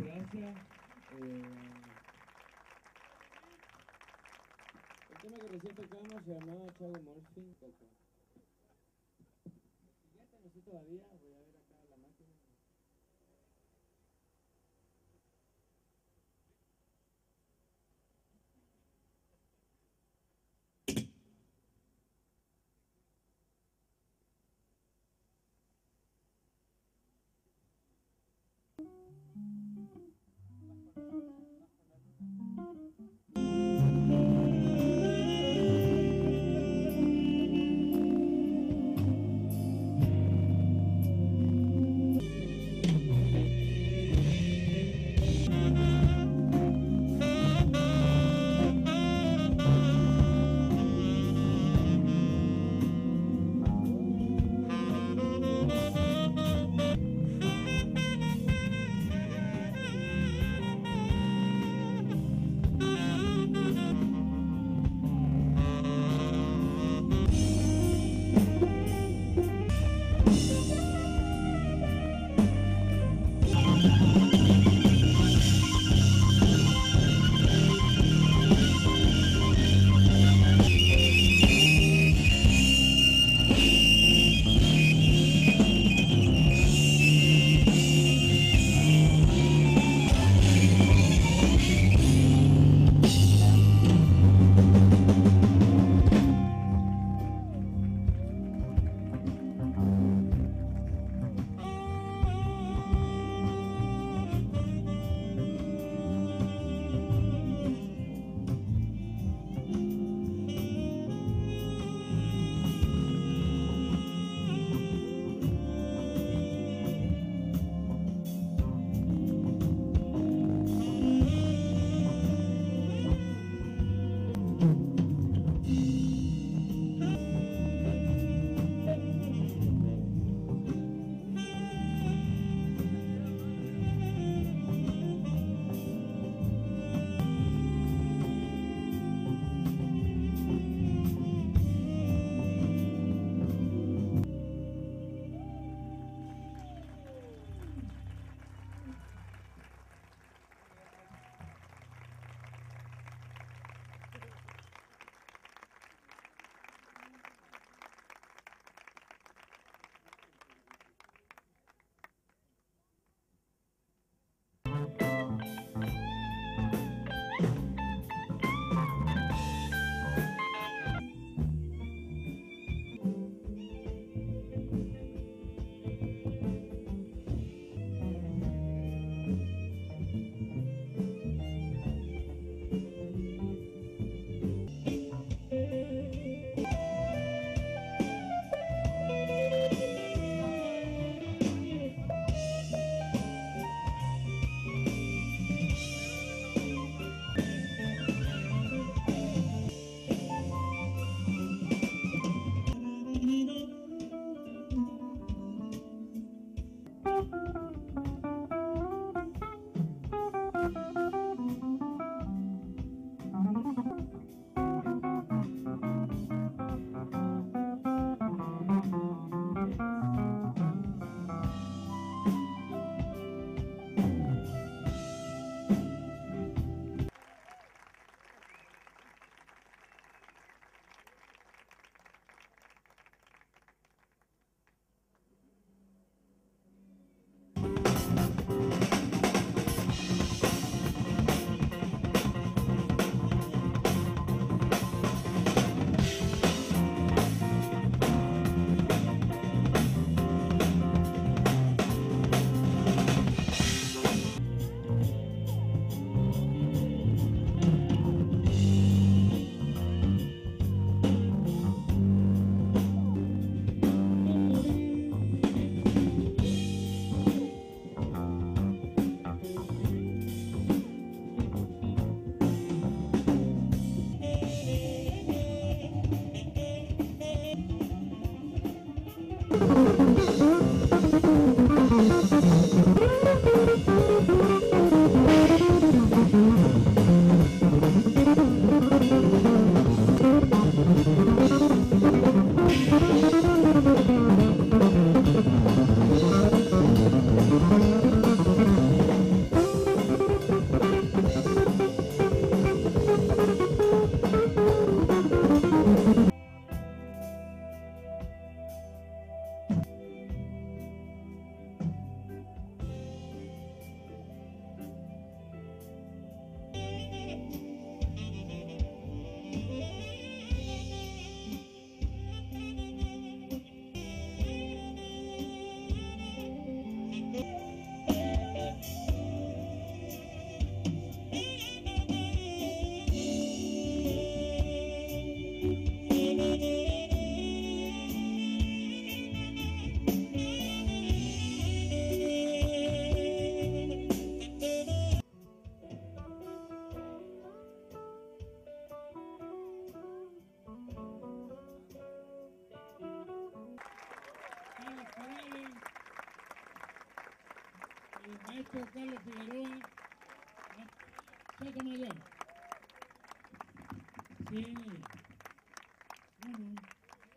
gracias. El tema que recién tocamos se llamaba Chavo Morphine, Coco. Siguiente, no sé todavía, voy a ver acá la máquina. maestro Carlos Figueroa, Chaco Mayor. Sí. Bueno.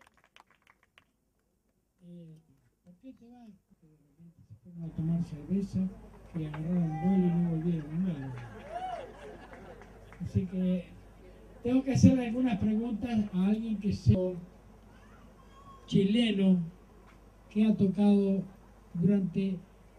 ¿Por qué te vas? Porque de repente se fueron a tomar cerveza y agarraron vuelo y no volvieron más. Así que tengo que hacer algunas preguntas a alguien que sea chileno, que ha tocado durante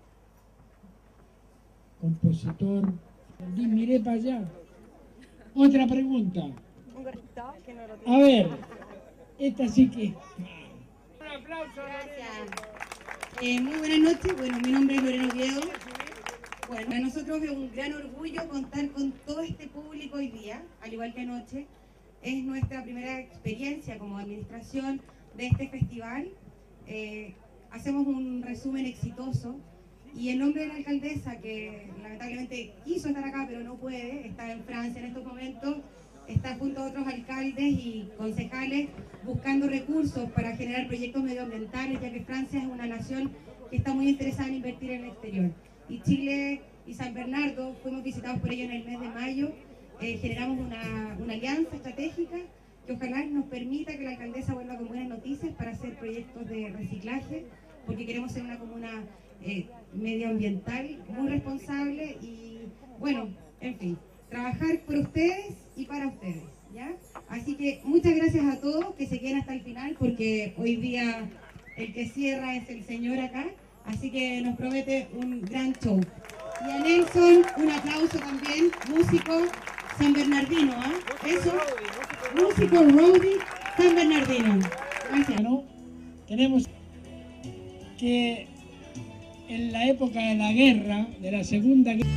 compositor. Y miré para allá. Otra pregunta. A ver, esta sí que... Un aplauso. Gracias. Muy buenas noches. Bueno, mi nombre es Lorena Oviedo. Bueno, para nosotros es un gran orgullo contar con todo este público hoy día, al igual que anoche. Es nuestra primera experiencia como administración de este festival. Hacemos un resumen exitoso y en nombre de la alcaldesa, que lamentablemente quiso estar acá pero no puede, está en Francia en estos momentos, está junto a otros alcaldes y concejales buscando recursos para generar proyectos medioambientales, ya que Francia es una nación que está muy interesada en invertir en el exterior. Y Chile y San Bernardo fuimos visitados por ellos en el mes de mayo. Generamos una alianza estratégica que ojalá nos permita que la alcaldesa vuelva con buenas noticias para hacer proyectos de reciclaje, porque queremos ser una comuna medioambiental muy responsable y, bueno, en fin, trabajar por ustedes y para ustedes, ¿ya? Así que muchas gracias a todos, que se queden hasta el final, porque hoy día el que cierra es el señor acá, así que nos promete un gran show. Y a Nelson, un aplauso también, músico San Bernardino, ¿ah? Eso, músico roadie San Bernardino. Gracias. ¿No? Tenemos que en la época de la guerra, de la Segunda Guerra,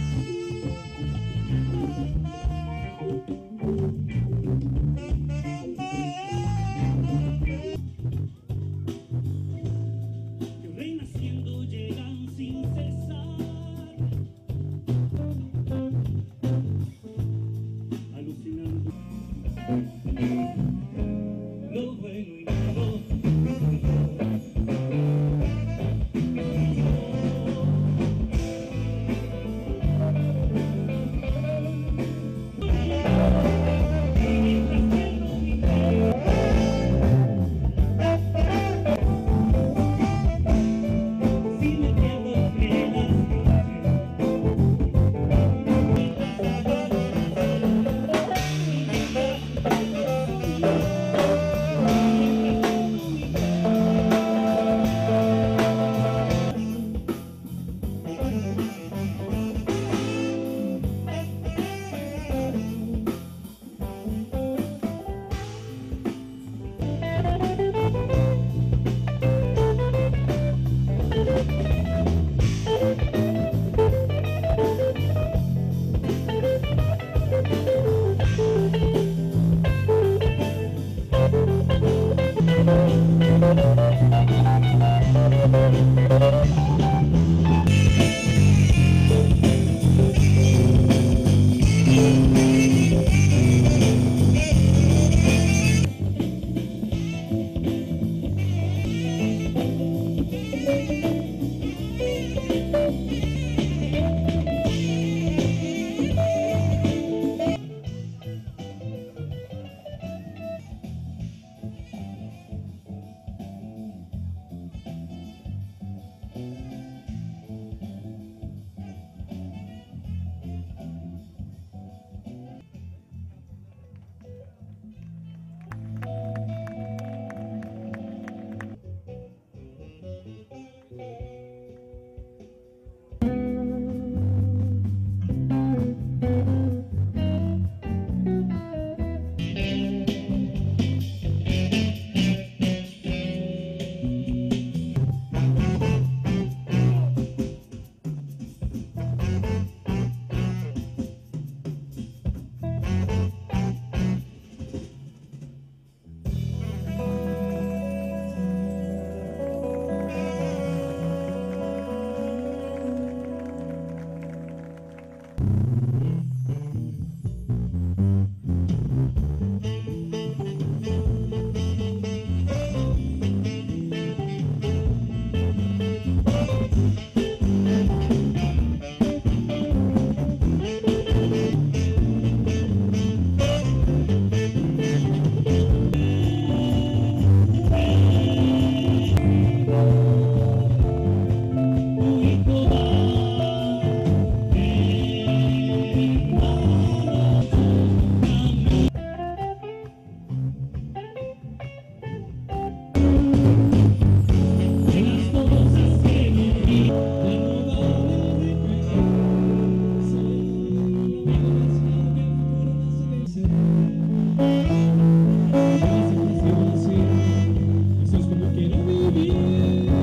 renaciendo llegan sin cesar, alucinando lo bueno y malo.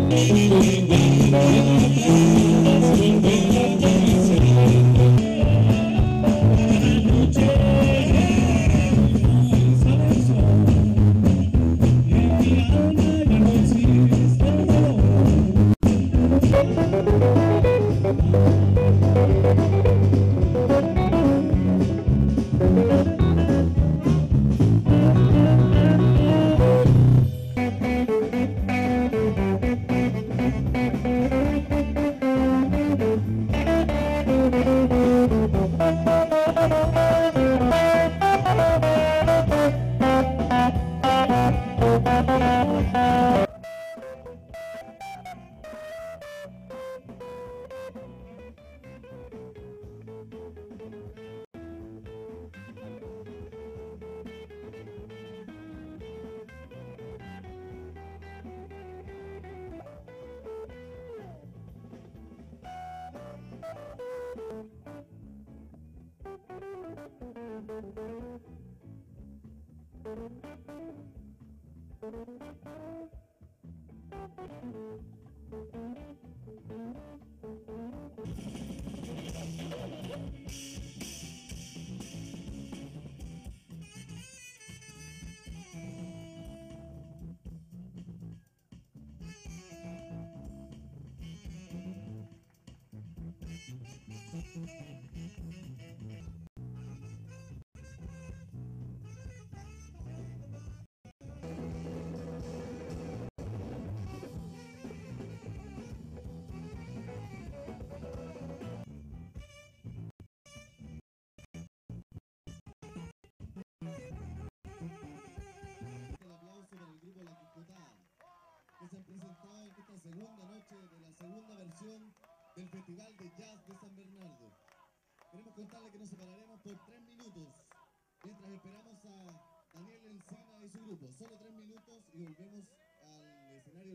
Que se han presentado en esta segunda noche de la segunda versión del Festival de Jazz de San Bernardo. Queremos contarle que nos separaremos por 3 minutos mientras esperamos a Daniel Encina y su grupo. Solo 3 minutos y volvemos al escenario.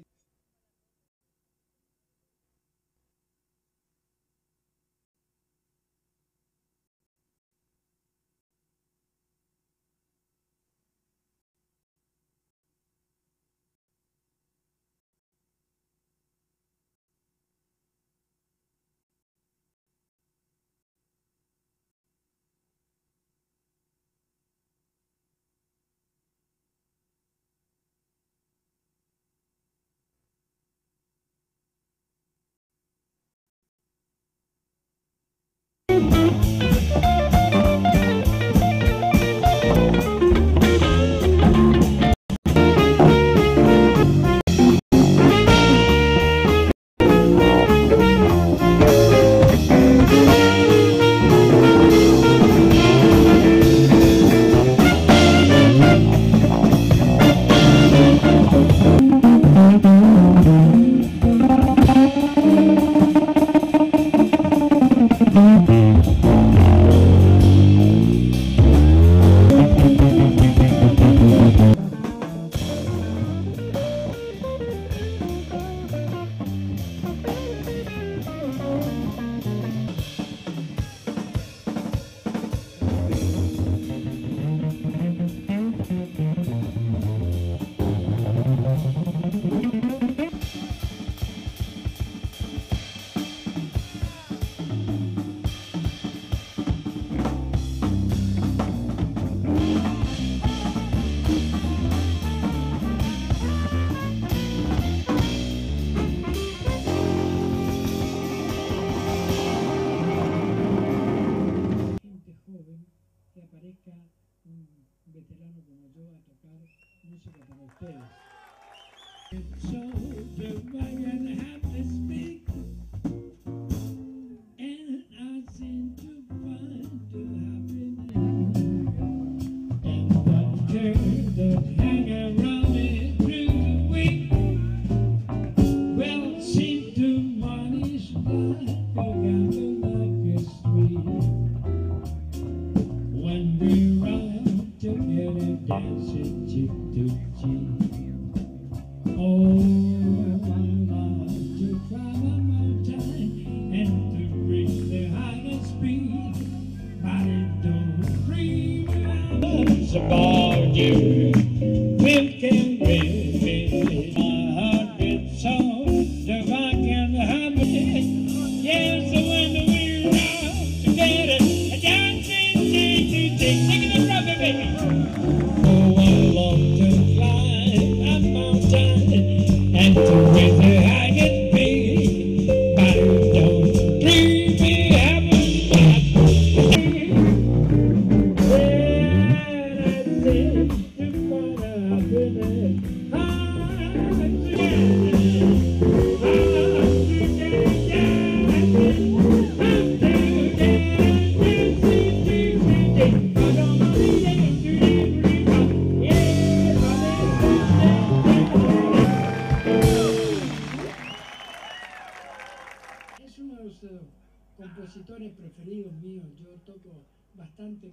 compositores preferidos míos. Yo toco bastante.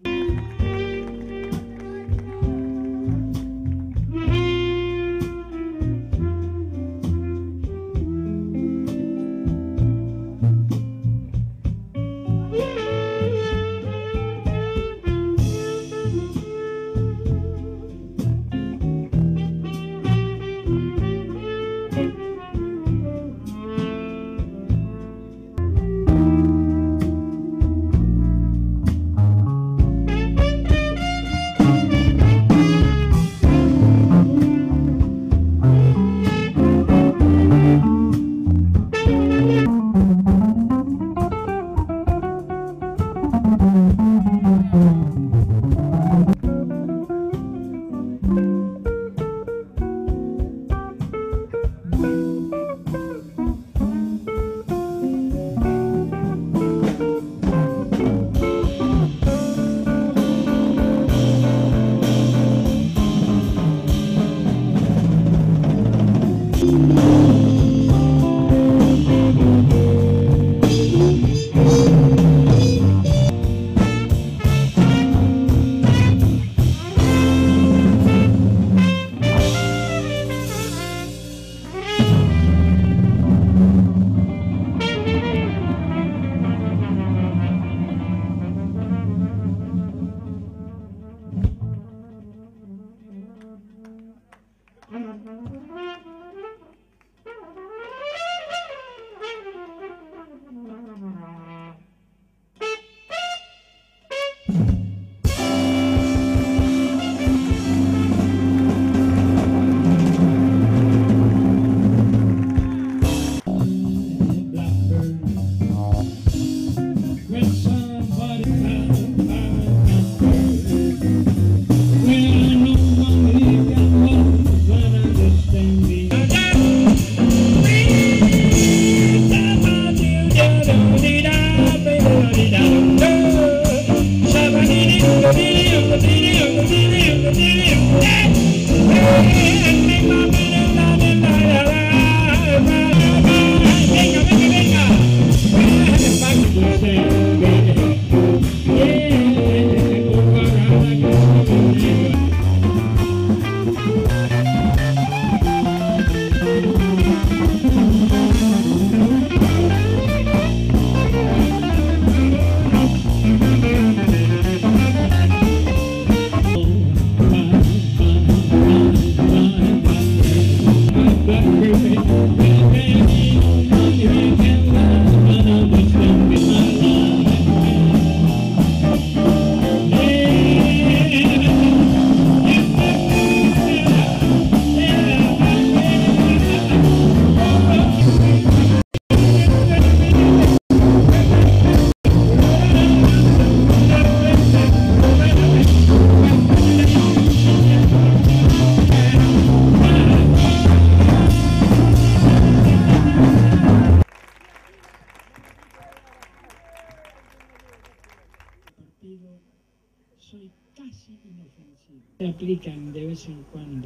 Soy casi inofensivo. Se aplican de vez en cuando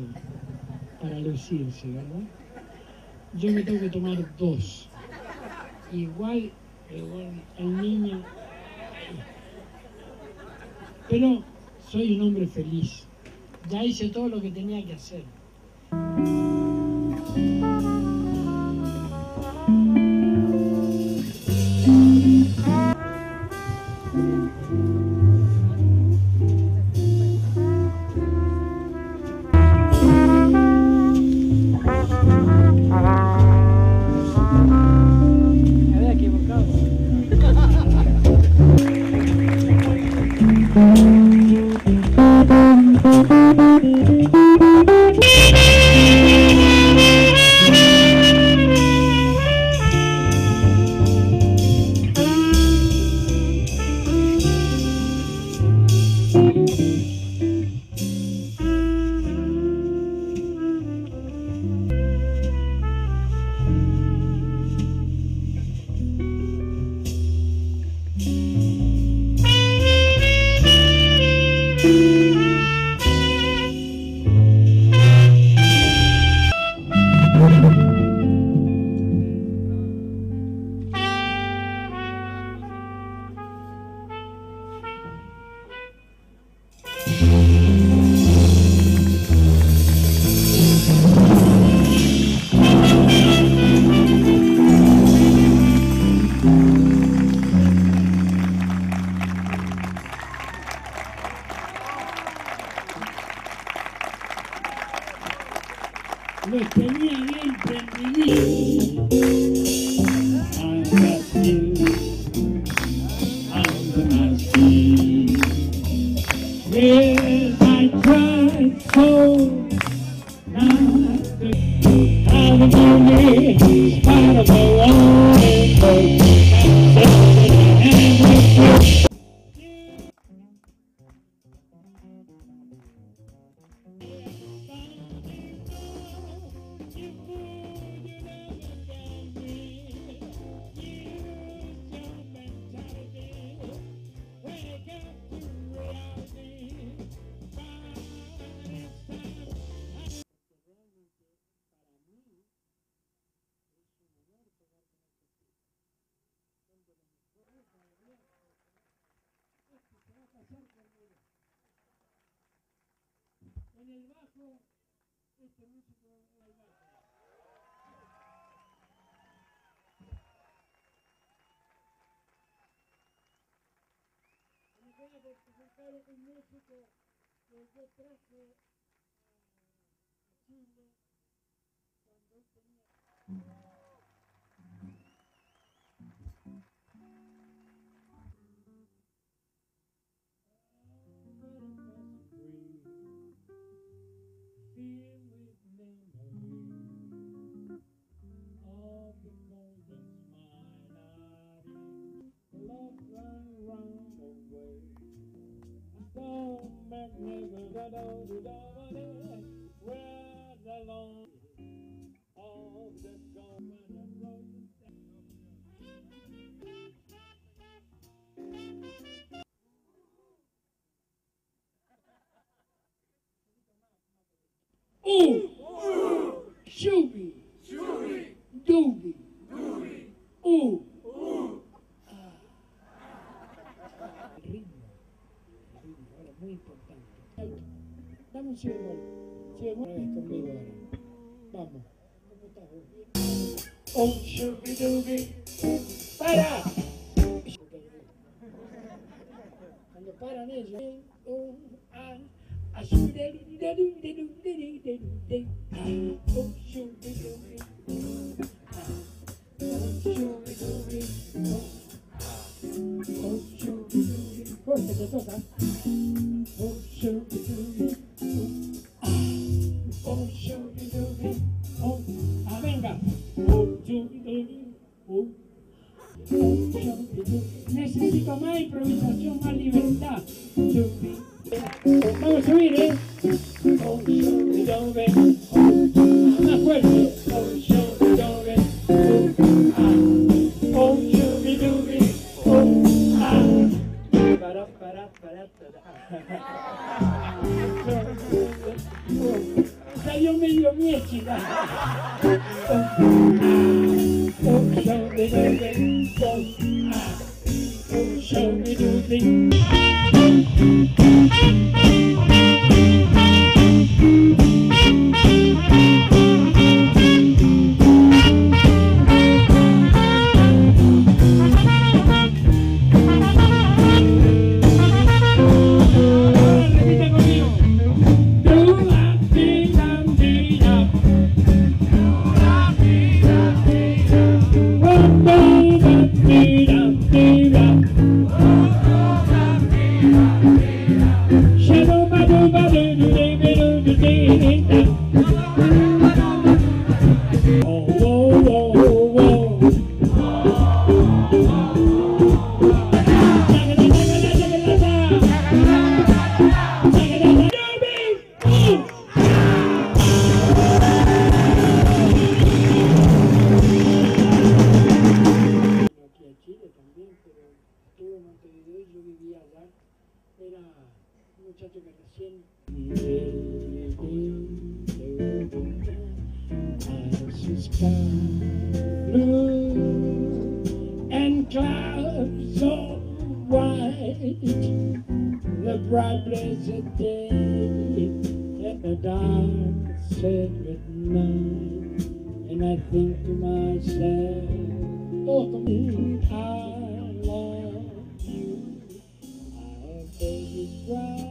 para lucirse, ¿verdad? Yo me tengo que tomar 2. Igual el niño. Pero soy un hombre feliz. Ya hice todo lo que tenía que hacer. para en el bajo, este músico en el bajo. Me voy a presentar un músico que yo traje a Chile cuando él tenía... Shubi, Dubi, El ritmo, ahora muy importante. Dame un segundo, otra vez conmigo ahora. Vamos. ¿Cómo estás vos? Shubi, Dubi, para. Cuando paran ellos, Jorge, te toca. Venga. Necesito más improvisación, más libertad. Vamos a subir, más fuerte. Salió medio miechida. And clouds so white, the bright blessed day, and the dark sacred night, and I think to myself, oh, I love you, my baby cry.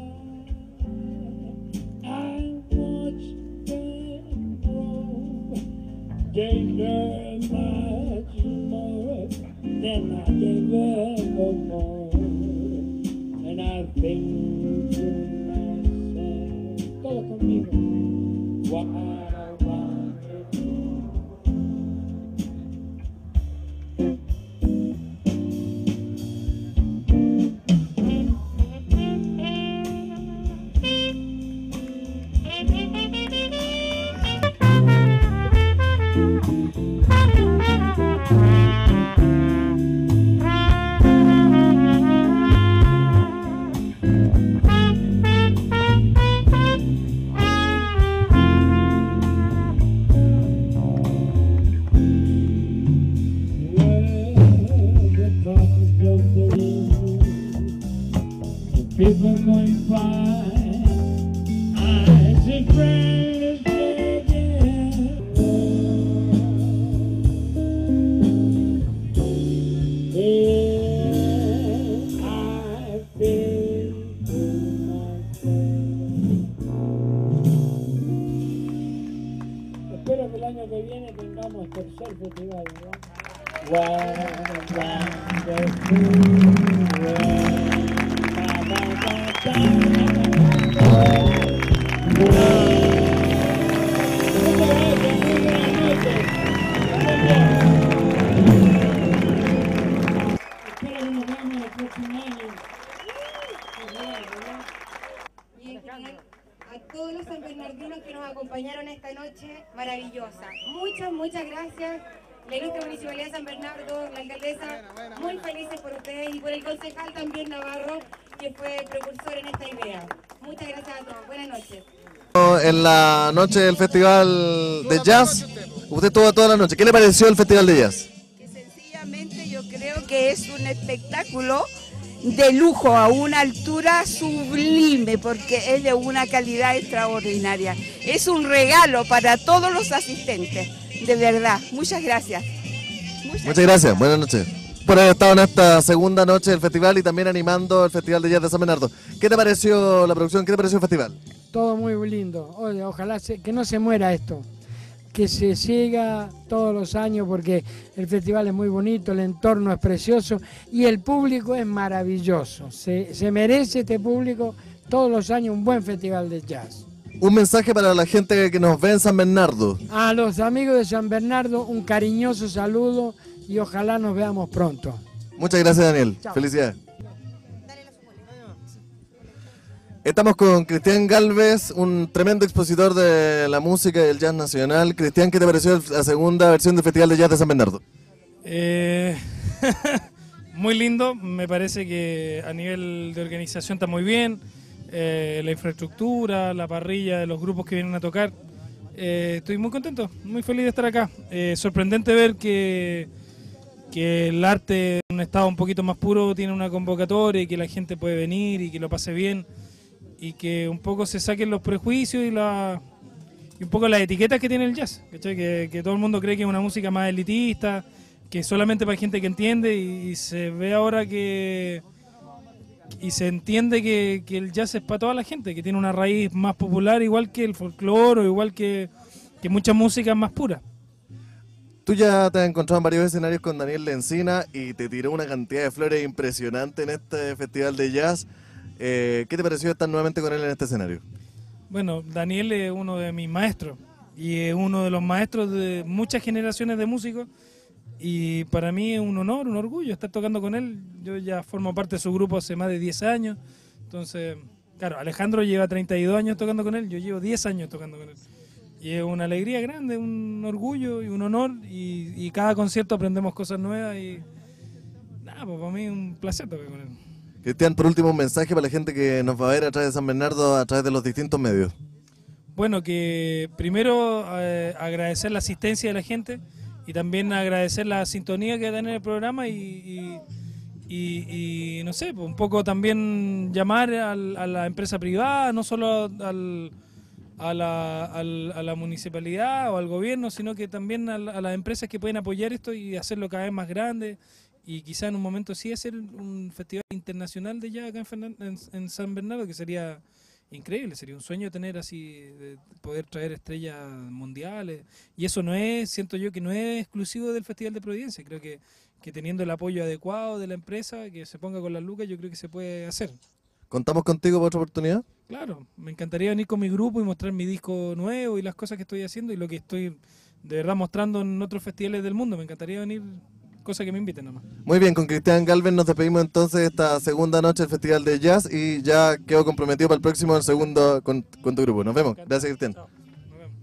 I watched them grow, gave her much more than I gave her before, and I think to myself, todo conmigo, what a wonderful comenzó el festival, ¿verdad? Wonderful Espero que nos veamos el próximo año. Y en general, a todos los sanbernardinos que nos acompañaron esta noche maravillosa. Muchas gracias. La ilustre Municipalidad de San Bernardo, la alcaldesa, muy felices por ustedes y por el concejal también Navarro, que fue precursor en esta idea. Muchas gracias a todos. Buenas noches. En la noche del Festival de Jazz, usted estuvo toda la noche. ¿Qué le pareció el Festival de Jazz? Que sencillamente yo creo que es un espectáculo de lujo, a una altura sublime, porque es de una calidad extraordinaria. Es un regalo para todos los asistentes, de verdad. Muchas gracias. Muchas gracias, buenas noches. Por haber estado en esta segunda noche del festival y también animando el Festival de Jazz de San Bernardo. ¿Qué te pareció la producción? ¿Qué te pareció el festival? Todo muy lindo. Oye, ojalá que no se muera esto, que se siga todos los años porque el festival es muy bonito, el entorno es precioso y el público es maravilloso. Se merece este público todos los años un buen festival de jazz. Un mensaje para la gente que nos ve en San Bernardo. A los amigos de San Bernardo un cariñoso saludo y ojalá nos veamos pronto. Muchas gracias, Daniel. Chao. Felicidades. Estamos con Cristian Galvez, un tremendo expositor de la música y del jazz nacional. Cristian, ¿qué te pareció la segunda versión del Festival de Jazz de San Bernardo? Muy lindo, me parece que a nivel de organización está muy bien, la infraestructura, la parrilla de los grupos que vienen a tocar. Estoy muy contento, muy feliz de estar acá. Sorprendente ver que el arte en un estado un poquito más puro tiene una convocatoria y que la gente puede venir y que lo pase bien. Y que un poco se saquen los prejuicios y un poco las etiquetas que tiene el jazz, ¿cachai? Que todo el mundo cree que es una música más elitista, que es solamente para gente que entiende y se ve ahora y se entiende que el jazz es para toda la gente, que tiene una raíz más popular igual que el folclore o igual que mucha música más pura. Tú ya te has encontrado en varios escenarios con Daniel Lencina y te tiró una cantidad de flores impresionante en este Festival de Jazz. ¿Qué te pareció estar nuevamente con él en este escenario? Bueno, Daniel es uno de mis maestros y es uno de los maestros de muchas generaciones de músicos y para mí es un honor, un orgullo estar tocando con él. Yo ya formo parte de su grupo hace más de 10 años, entonces, claro, Alejandro lleva 32 años tocando con él, yo llevo 10 años tocando con él. Y es una alegría grande, un orgullo y un honor y cada concierto aprendemos cosas nuevas y nada, pues para mí es un placer tocar con él. Cristian, por último, un mensaje para la gente que nos va a ver a través de San Bernardo, a través de los distintos medios. Bueno, que primero agradecer la asistencia de la gente y también agradecer la sintonía que dan en el programa y no sé, un poco también llamar a la empresa privada, no solo a la municipalidad o al gobierno, sino que también a las empresas que pueden apoyar esto y hacerlo cada vez más grande. Y quizá en un momento sí hacer un festival internacional de jazz acá en San Bernardo, que sería increíble, sería un sueño tener así, de poder traer estrellas mundiales. Y eso no es, siento yo que no es exclusivo del Festival de Providencia, creo que teniendo el apoyo adecuado de la empresa, que se ponga con las lucas, yo creo que se puede hacer. ¿Contamos contigo para otra oportunidad? Claro, me encantaría venir con mi grupo y mostrar mi disco nuevo y las cosas que estoy haciendo y lo que estoy de verdad mostrando en otros festivales del mundo. Me encantaría venir, cosa que me inviten nomás. Muy bien, con Cristian Galvez nos despedimos entonces de esta segunda noche del Festival de Jazz y ya quedo comprometido para el próximo, el segundo con tu grupo. Nos vemos. Gracias, Cristian. Chao. Nos vemos.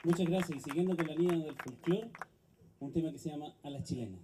Muchas gracias. Y siguiendo con la línea del folclore, un tema que se llama A la Chilena.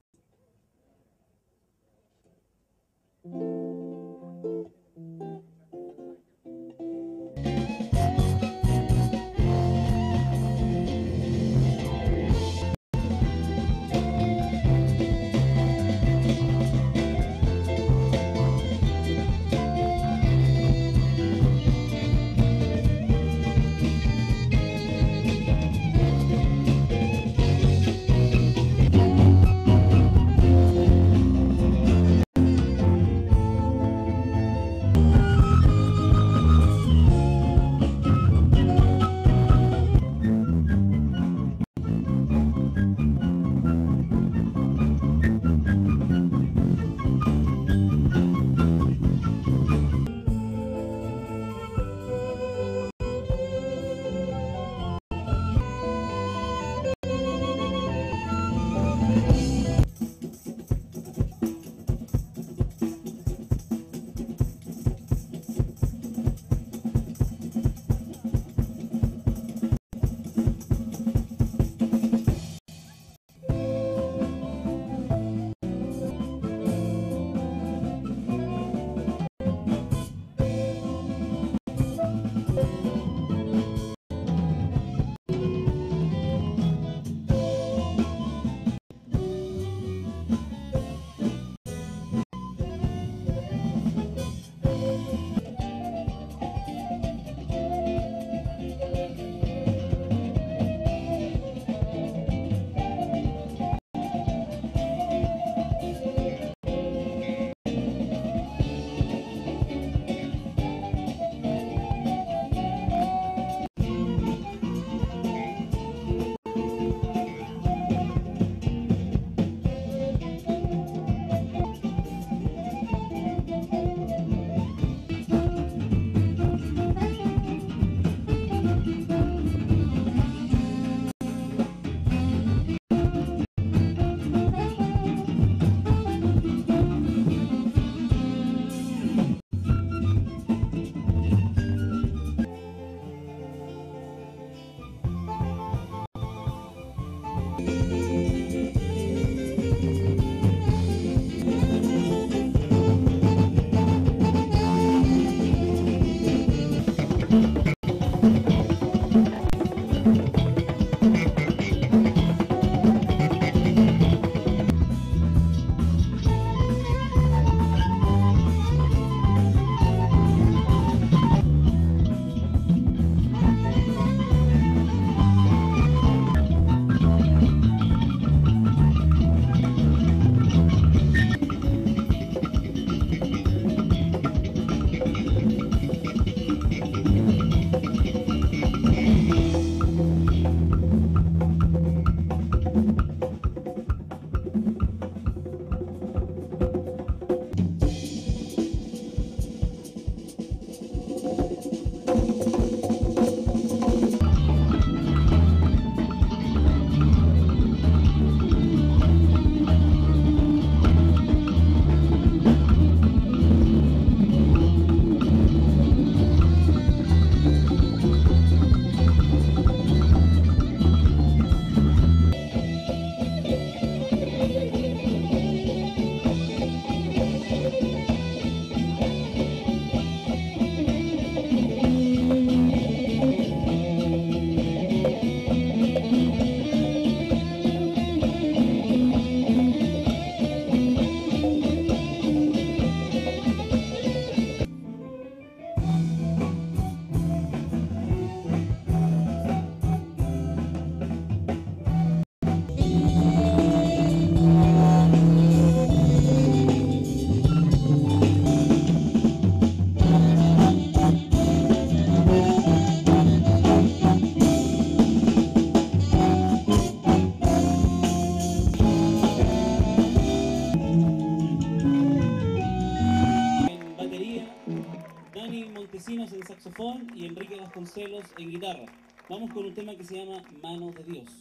en saxofón y Enrique Vasconcelos en guitarra. Vamos con un tema que se llama Manos de Dios.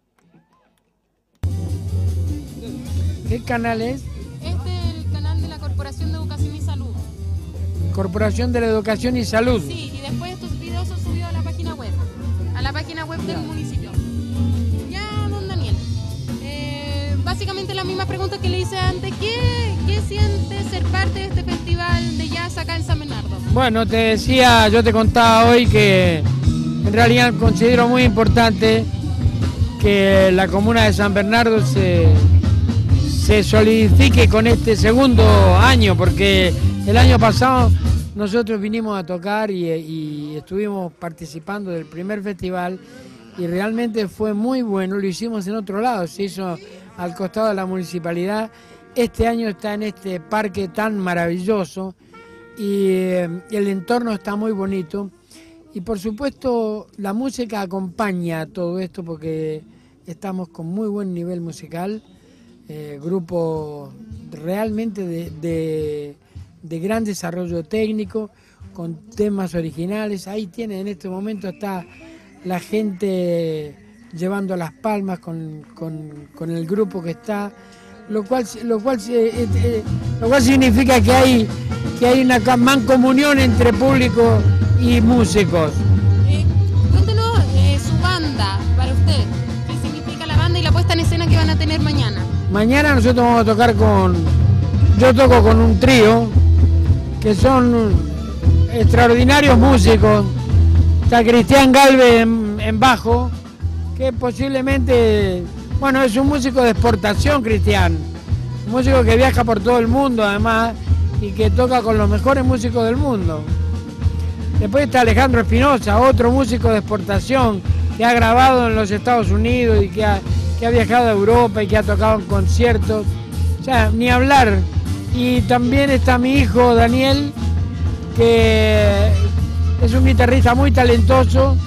¿Qué canal es? Este es el canal de la Corporación de Educación y Salud. Corporación de la Educación y Salud. Sí, y después estos videos son subidos a la página web, a la página web del municipio. Ya, don Daniel, básicamente la misma pregunta que le hice antes. ¿Qué siente ser parte de este festival de jazz acá en San Bernardo? Bueno, te decía, yo te contaba hoy que en realidad considero muy importante que la comuna de San Bernardo se solidifique con este segundo año, porque el año pasado nosotros vinimos a tocar y estuvimos participando del primer festival y realmente fue muy bueno. Lo hicimos en otro lado, se hizo al costado de la municipalidad. Este año está en este parque tan maravilloso y el entorno está muy bonito. Y por supuesto la música acompaña a todo esto porque estamos con muy buen nivel musical, grupo realmente de gran desarrollo técnico, con temas originales. Ahí tiene, en este momento está la gente llevando las palmas con el grupo que está, lo cual significa que hay una mancomunión entre público y músicos. Cuéntenos su banda, para usted, qué significa la banda y la puesta en escena que van a tener mañana. Mañana nosotros vamos a tocar yo toco con un trío, que son extraordinarios músicos. Está Cristian Galvez en bajo, que posiblemente, bueno, es un músico de exportación, Cristian, un músico que viaja por todo el mundo además y que toca con los mejores músicos del mundo. Después está Alejandro Espinosa, otro músico de exportación que ha grabado en los Estados Unidos y que ha viajado a Europa y que ha tocado en conciertos, o sea, ni hablar. Y también está mi hijo Daniel, que es un guitarrista muy talentoso,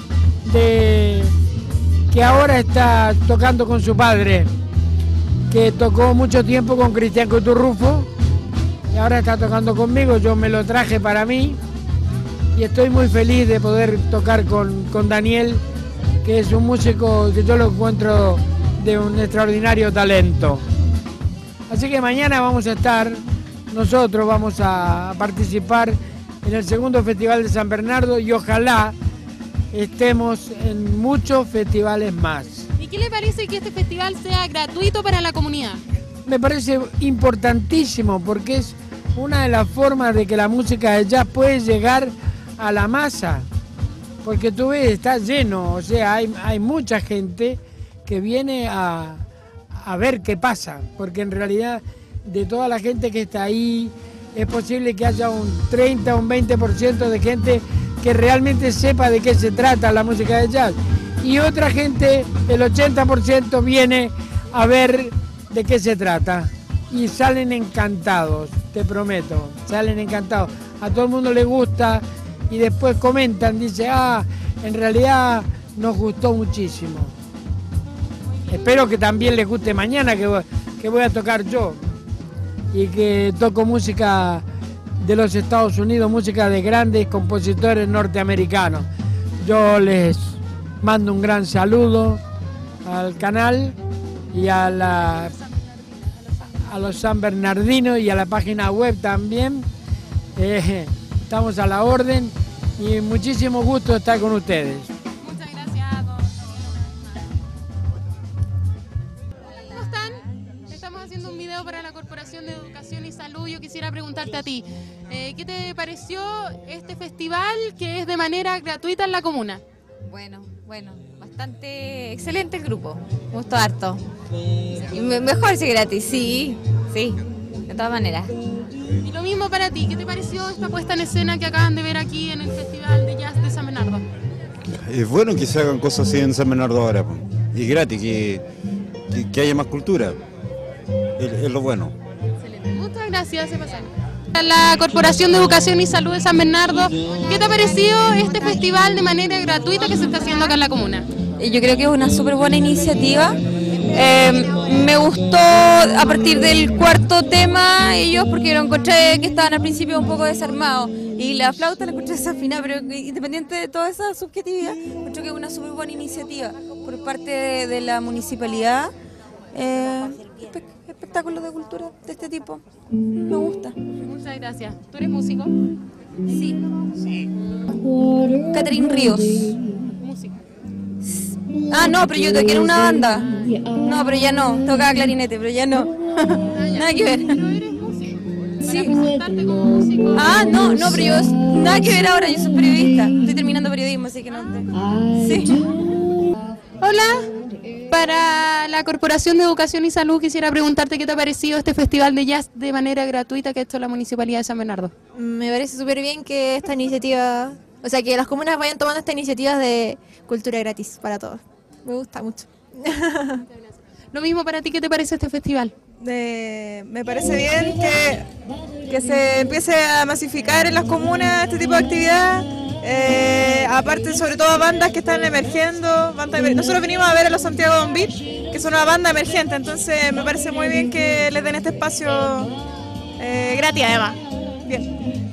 que ahora está tocando con su padre, que tocó mucho tiempo con Cristian Coturrufo y ahora está tocando conmigo. Yo me lo traje para mí y estoy muy feliz de poder tocar con Daniel, que es un músico que yo lo encuentro de un extraordinario talento. Así que mañana nosotros vamos a participar en el segundo Festival de San Bernardo y ojalá estemos en muchos festivales más. ¿Y qué le parece que este festival sea gratuito para la comunidad? Me parece importantísimo porque es una de las formas de que la música de jazz puede llegar a la masa, porque tú ves, está lleno, o sea, hay mucha gente que viene a ver qué pasa, porque en realidad de toda la gente que está ahí es posible que haya un 30 o un 20% de gente que realmente sepa de qué se trata la música de jazz, y otra gente, el 80%, viene a ver de qué se trata y salen encantados, te prometo, salen encantados. A todo el mundo le gusta y después comentan, dice, en realidad nos gustó muchísimo. Espero que también les guste mañana que voy a tocar yo y que toco música de los Estados Unidos, música de grandes compositores norteamericanos. Yo les mando un gran saludo al canal y a los San Bernardinos y a la página web también. Estamos a la orden y muchísimo gusto estar con ustedes. Muchas gracias. ¿Cómo están? Estamos haciendo un video para la Corporación de Educación y Salud. Yo quisiera preguntarte a ti, ¿qué te pareció este festival que es de manera gratuita en la comuna? Bueno, bastante excelente el grupo, me gustó harto. Y mejor si gratis, sí, de todas maneras. Y lo mismo para ti, ¿qué te pareció esta puesta en escena que acaban de ver aquí en el Festival de Jazz de San Bernardo? Es bueno que se hagan cosas así en San Bernardo ahora, y gratis, que haya más cultura, es lo bueno. Excelente, muchas gracias, se pasan. A la Corporación de Educación y Salud de San Bernardo, ¿qué te ha parecido este festival de manera gratuita que se está haciendo acá en la comuna? Yo creo que es una súper buena iniciativa. Me gustó a partir del cuarto tema ellos, porque lo encontré que estaban al principio un poco desarmados, y la flauta la encontré desafinada, pero independiente de toda esa subjetividad, creo que es una súper buena iniciativa por parte de la municipalidad. Espectáculos de cultura de este tipo, me gusta. Muchas gracias. ¿Tú eres músico? Sí. Catherine Ríos. Músico. Ah, no, pero yo toqué en una banda. No, pero ya no. Tocaba clarinete, pero ya no. Nada que ver. Sí. Ah, no, pero yo nada que ver ahora, yo soy periodista. Estoy terminando periodismo, así que no. Sí. Hola, para la Corporación de Educación y Salud quisiera preguntarte qué te ha parecido este festival de jazz de manera gratuita que ha hecho la Municipalidad de San Bernardo. Me parece súper bien que esta iniciativa, o sea, que las comunas vayan tomando esta iniciativa de cultura gratis para todos. Me gusta mucho. Lo mismo para ti, ¿qué te parece este festival? Me parece bien que se empiece a masificar en las comunas este tipo de actividad. Aparte, sobre todo bandas que están emergiendo. Nosotros venimos a ver a los Santiago Don Beat, que son una banda emergente, entonces me parece muy bien que les den este espacio gratis además. Bien.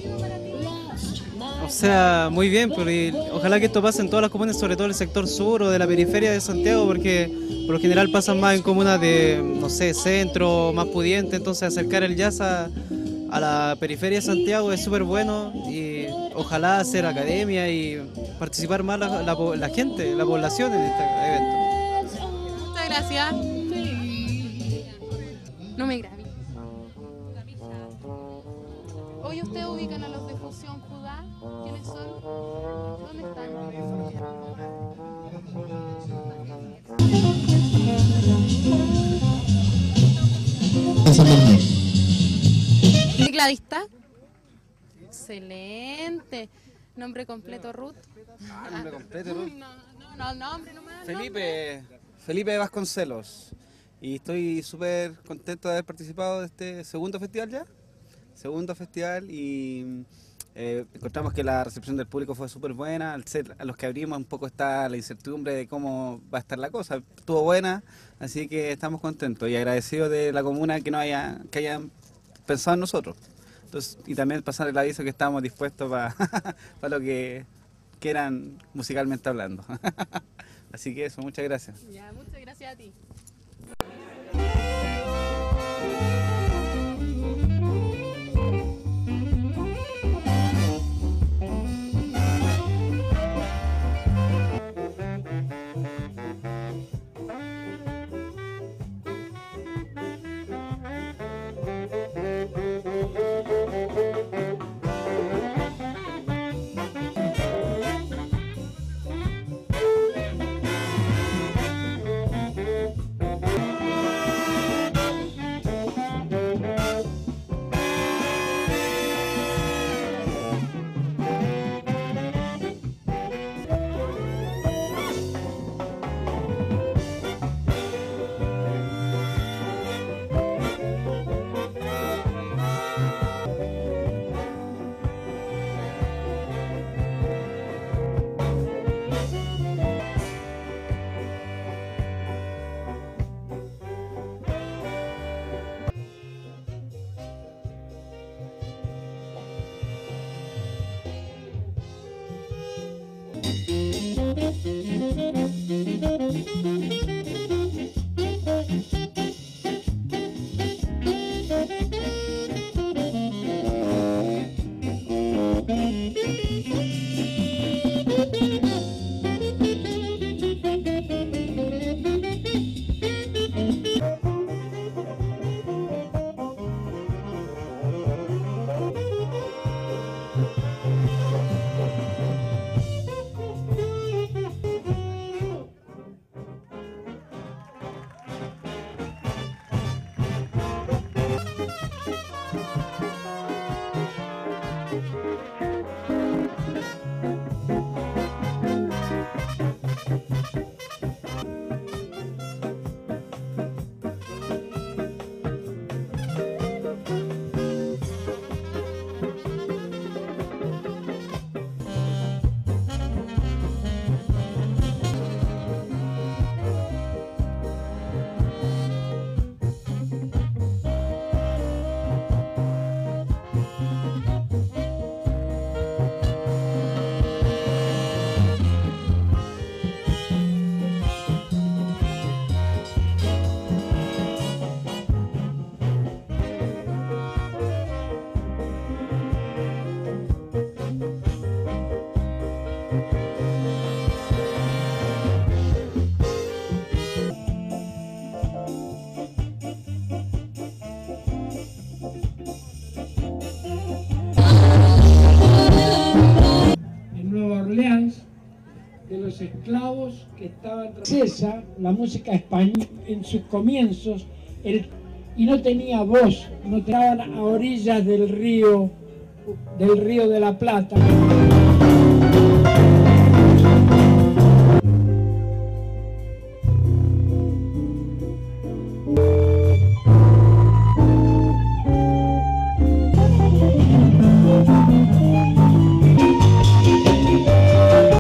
O sea, muy bien, pero ojalá que esto pase en todas las comunas, sobre todo en el sector sur o de la periferia de Santiago, porque por lo general pasan más en comunas de, no sé, centro, más pudiente, entonces acercar el jazz a la periferia de Santiago es súper bueno y ojalá hacer academia y participar más la gente, la población en este evento. Muchas gracias. No me grabes. Hoy ustedes ubican a los de Fusión Judá. ¿Quiénes son? ¿Dónde están? ¿Tecladista? Excelente. Nombre completo, Ruth. Nombre completo, Ruth. No, nombre nomás. Felipe Vasconcelos. Y estoy súper contento de haber participado de este segundo festival ya. Segundo festival y encontramos que la recepción del público fue súper buena. Al ser a los que abrimos un poco está la incertidumbre de cómo va a estar la cosa. Estuvo buena, así que estamos contentos y agradecidos de la comuna que hayan pensado en nosotros. Entonces, y también pasar el aviso que estamos dispuestos para lo que quieran musicalmente hablando. Así que eso, muchas gracias. Ya, muchas gracias a ti. los esclavos que estaban francesa, la música española en sus comienzos, y no tenía voz, no estaban a orillas del río de la Plata.